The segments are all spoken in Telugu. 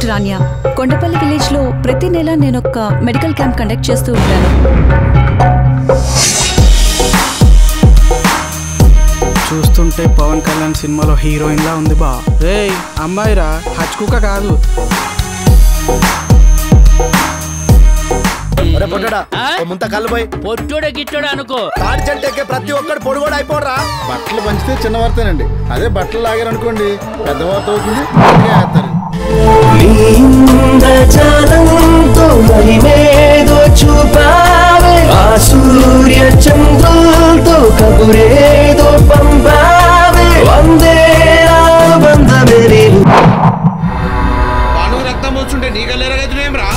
రానియా. కొండపల్లి విలేజ్లో ప్రతి నెల నేను ఒక మెడికల్ క్యాంప్ కండక్ట్ చేస్తూ ఉంటాను. చూస్తుంటే పవన్ కళ్యాణ్ సినిమాలో హీరోయిన్లా ఉంది బా. రేయ్ అమ్మాయిరా, హచ్కుక కాదు. ముంత కళ్ళుపోయి పొట్టుడే గిట్టుడే అనుకో. తాడి చెట్టు ఎక్కే ప్రతి ఒక్కడు పొడుగోడు అయిపోడరా. బట్టలు పంచితే చిన్న వార్తేనండి, అదే బట్టలు లాగారనుకోండి పెద్ద వార్త అవుతుంది. సూర్య చంద్రులతో కబురేదో పంపావే వందే బంధమేరేలు పాను రక్తం వచ్చుంటే నీకలేరగదునేం రా.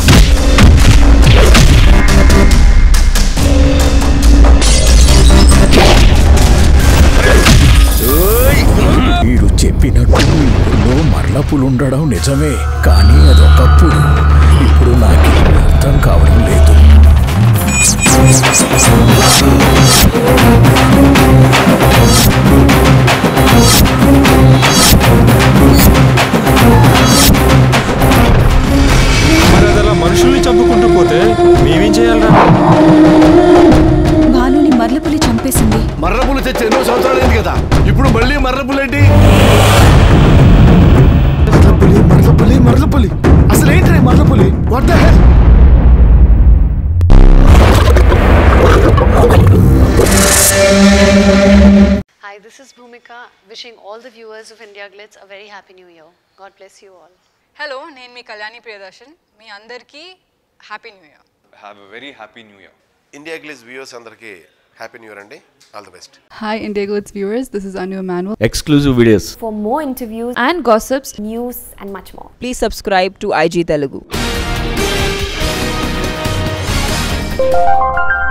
వీడు చెప్పినట్టు ఊళ్ళో మర్లపులుండడం నిజమే, కానీ అదొకప్పుడు. ఇప్పుడు నాకు అర్థం కావడం లేదు. మరి అదలా మనుషుల్ని చంపుకుంటూ పోతే మేమేం చేయాలరా? భానుని మర్లపులి చంపేసింది. మర్రపులు తెచ్చి ఎన్నో సంవత్సరాలైంది కదా, ఇప్పుడు మళ్ళీ మర్రపులేంటి? మర్రపులి మర్రపులి అసలు ఏంటి మర్రపులి? What the hell? Hi, this is Bhumika, wishing all the viewers of India Glitz a very happy new year. God bless you all. Hello, నేను మీ కళ్యాణి ప్రియదర్శన్. మీ అందరికీ happy new year. Have a very happy new year. India Glitz viewers అందరికీ హ్యాపీ న్యూ ఇయర్ అండి. All the best. Hi India Glitz viewers, this is Anu Emmanuel. Exclusive videos. For more interviews And gossips, news and much more, please subscribe to IG Telugu.